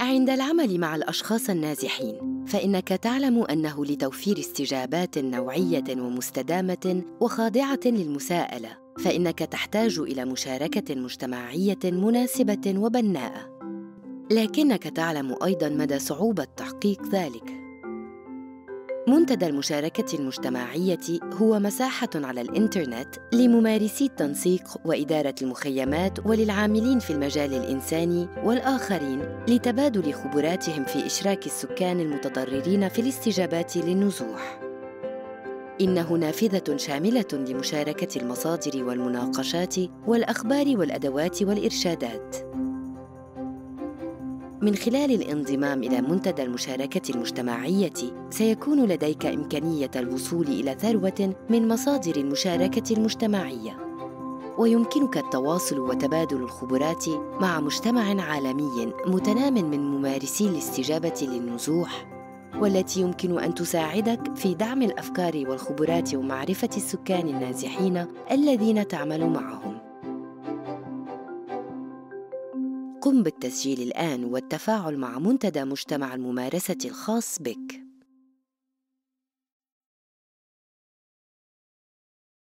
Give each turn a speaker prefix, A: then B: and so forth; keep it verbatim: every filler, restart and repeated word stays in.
A: عند العمل مع الأشخاص الناجحين، فإنك تعلم أنه لتوفير استجابات نوعية ومستدامة وخاضعة للمساءلة، فإنك تحتاج إلى مشاركة مجتمعية مناسبة وبناءة. لكنك تعلم أيضاً مدى صعوبة تحقيق ذلك. منتدى المشاركة المجتمعية هو مساحة على الإنترنت لممارسي التنسيق وإدارة المخيمات وللعاملين في المجال الإنساني والآخرين لتبادل خبراتهم في إشراك السكان المتضررين في الاستجابات للنزوح. إنه نافذة شاملة لمشاركة المصادر والمناقشات والأخبار والأدوات والإرشادات. من خلال الانضمام إلى منتدى المشاركة المجتمعية، سيكون لديك إمكانية الوصول إلى ثروة من مصادر المشاركة المجتمعية، ويمكنك التواصل وتبادل الخبرات مع مجتمع عالمي متنام من ممارسي الاستجابة للنزوح، والتي يمكن أن تساعدك في دعم الأفكار والخبرات ومعرفة السكان النازحين الذين تعمل معهم. قم بالتسجيل الآن والتفاعل مع منتدى مجتمع الممارسة الخاص بك.